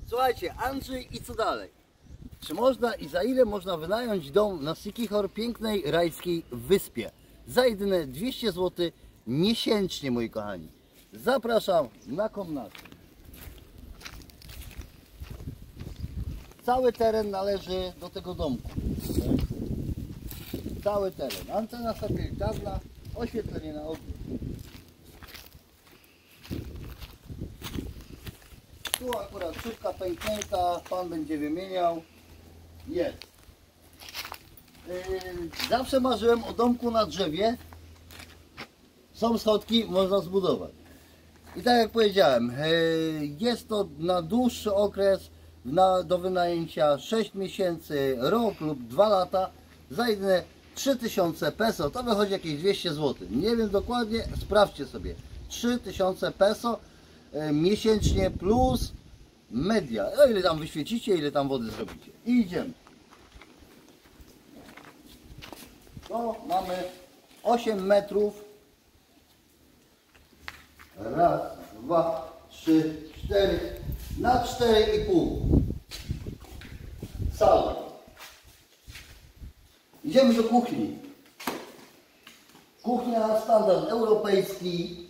Słuchajcie, Andrzej i co dalej? Czy można i za ile można wynająć dom na Siquijor, pięknej rajskiej wyspie? Za jedyne 200 zł miesięcznie, moi kochani. Zapraszam na komnatę. Cały teren należy do tego domku. Cały teren. Antena satelitarna, oświetlenie na ogród. Tu akurat szybka pęknięta, pan będzie wymieniał. Jest. Zawsze marzyłem o domku na drzewie. Są schodki, można zbudować. I tak jak powiedziałem, jest to na dłuższy okres, do wynajęcia 6 miesięcy, rok lub 2 lata za jedyne 3000 peso. To wychodzi jakieś 200 zł. Nie wiem dokładnie, sprawdźcie sobie. 3000 peso miesięcznie plus media. O ile tam wyświecicie, ile tam wody zrobicie. I idziemy. To mamy 8 metrów. Raz, dwa, trzy, cztery. Na 4,5. Salon. Idziemy do kuchni. Kuchnia standard europejski.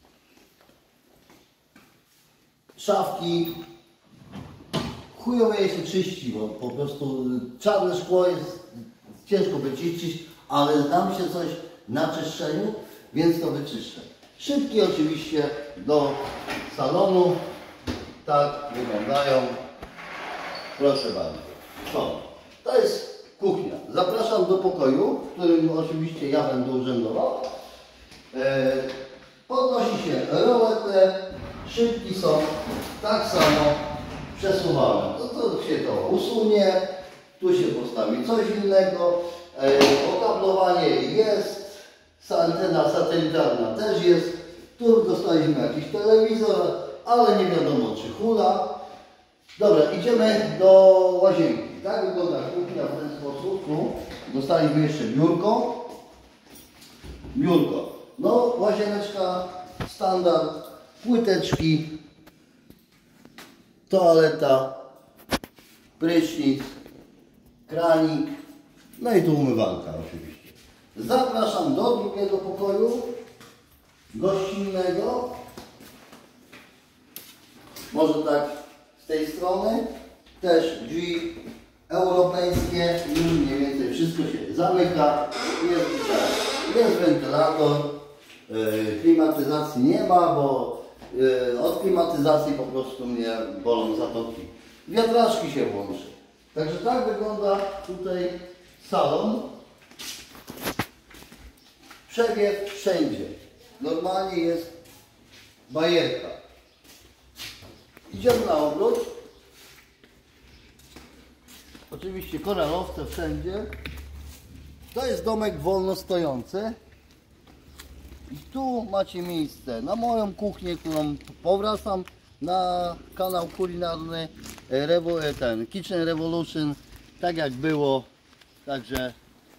Szafki. Chujowo je się czyści, bo po prostu czarne szkło jest ciężko wyczyścić, ale znam się coś na czyszczeniu, więc to wyczyszczę. Szybki oczywiście do salonu. Tak wyglądają. Proszę bardzo. To jest kuchnia. Zapraszam do pokoju, w którym oczywiście ja będę urzędował. Podnosi się roletę. Szybki są tak samo przesuwalne. To się to usunie. Tu się postawi coś innego. Okablowanie jest. Antena satelitarna też jest. Tu dostaliśmy jakiś telewizor, ale nie wiadomo czy hula. Dobra, idziemy do łazienki. Tak wygląda kuchnia w ten sposób. Tu dostaliśmy jeszcze biurko. Biurko. No, łazieneczka standard. Płyteczki. Toaleta. Prysznic. Kranik. No i tu umywalka oczywiście. Zapraszam do drugiego pokoju gościnnego. Może tak z tej strony. Też drzwi europejskie. Już mniej więcej wszystko się zamyka. Jest wentylator. Klimatyzacji nie ma, bo od klimatyzacji po prostu mnie bolą zatoki. Wiatraczki się włączy. Także tak wygląda tutaj salon. Przewiew wszędzie. Normalnie jest bajerka. Idziemy na ogród. Oczywiście koralowce wszędzie. To jest domek wolno stojący. I tu macie miejsce na moją kuchnię, którą powracam na kanał kulinarny Kitchen Revolution, tak jak było. Także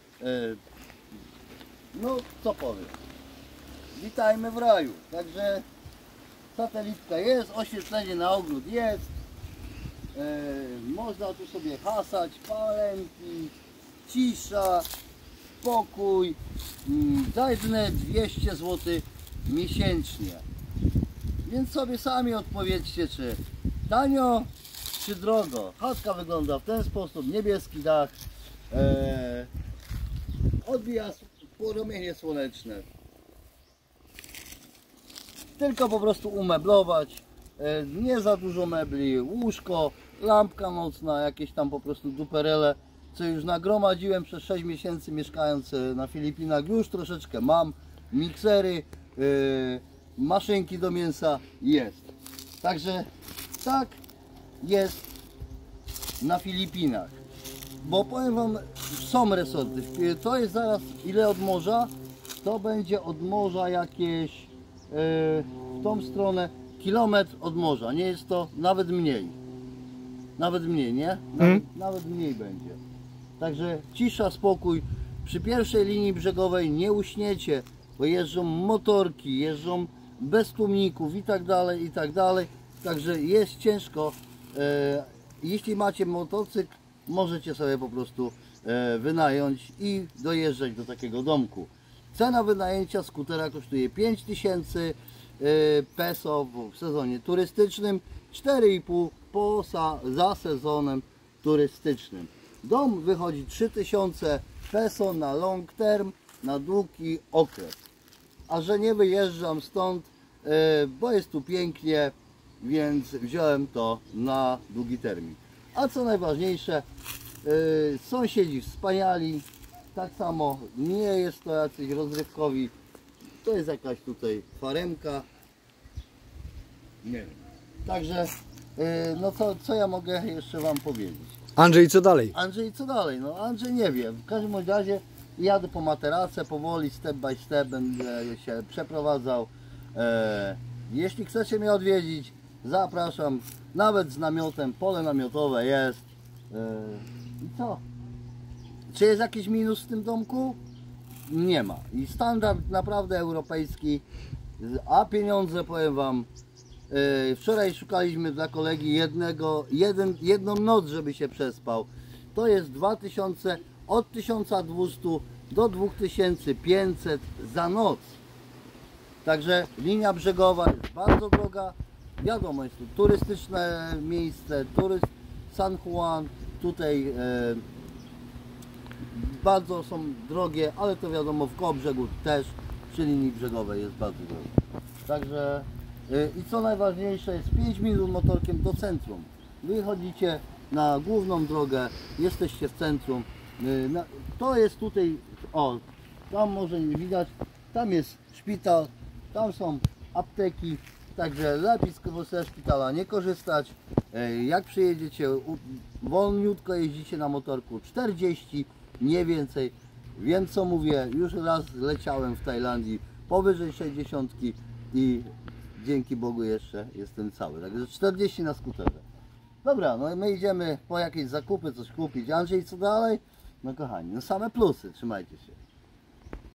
no co powiem, witajmy w raju. Także satelitka jest, oświetlenie na ogród jest, można tu sobie hasać, palemki, cisza, spokój, za jedyne 200 zł miesięcznie. Więc sobie sami odpowiedzcie, czy tanio, czy drogo. Chatka wygląda w ten sposób, niebieski dach, odbija promienie słoneczne. Tylko po prostu umeblować, nie za dużo mebli, łóżko, lampka nocna, jakieś tam po prostu duperele, co już nagromadziłem przez 6 miesięcy mieszkając na Filipinach. Już troszeczkę mam, miksery, maszynki do mięsa jest. Także tak jest na Filipinach. Bo powiem wam, są resorty. To jest zaraz ile od morza? To będzie od morza jakieś w tą stronę kilometr od morza. Nie jest to nawet mniej. Nawet mniej, nie? Nawet mniej będzie. Także cisza, spokój. Przy pierwszej linii brzegowej nie uśniecie, bo jeżdżą motorki, jeżdżą bez tłumników i tak dalej, i tak dalej. Także jest ciężko Jeśli macie motocykl, możecie sobie po prostu wynająć i dojeżdżać do takiego domku. Cena wynajęcia skutera kosztuje 5000 peso w sezonie turystycznym, 4,5 za sezonem turystycznym. Dom wychodzi 3000 peso na long term, na długi okres. A że nie wyjeżdżam stąd, bo jest tu pięknie, więc wziąłem to na długi termin. A co najważniejsze, sąsiedzi wspaniali, tak samo nie jest to jacyś rozrywkowi, to jest jakaś tutaj faremka, nie wiem. Także, no co ja mogę jeszcze Wam powiedzieć? Andrzej, co dalej? Andrzej, co dalej? No Andrzej nie wie, w każdym razie jadę po materacę, powoli, step by step będę się przeprowadzał. Jeśli chcecie mnie odwiedzić, zapraszam, nawet z namiotem, pole namiotowe jest. I co? Czy jest jakiś minus w tym domku? Nie ma. I standard naprawdę europejski, a pieniądze, powiem Wam, wczoraj szukaliśmy dla kolegi jedną noc, żeby się przespał. To jest 2000, od 1200 do 2500 za noc. Także linia brzegowa jest bardzo droga. Wiadomo, jest tu turystyczne miejsce, San Juan, tutaj bardzo są drogie, ale to wiadomo, w koło brzegu też przy linii brzegowej jest bardzo drogie. Także i co najważniejsze, jest 5 minut motorkiem do centrum. Wychodzicie na główną drogę, jesteście w centrum. To jest tutaj, o, tam może nie widać, tam jest szpital, tam są apteki, także lepiej ze szpitala nie korzystać. Jak przyjedziecie, wolniutko jeździcie na motorku 40, nie więcej. Wiem co mówię, już raz leciałem w Tajlandii powyżej 60 i dzięki Bogu jeszcze jestem cały, także 40 na skuterze. Dobra, no i my idziemy po jakieś zakupy, coś kupić. Andrzej, co dalej? No kochani, no same plusy, trzymajcie się.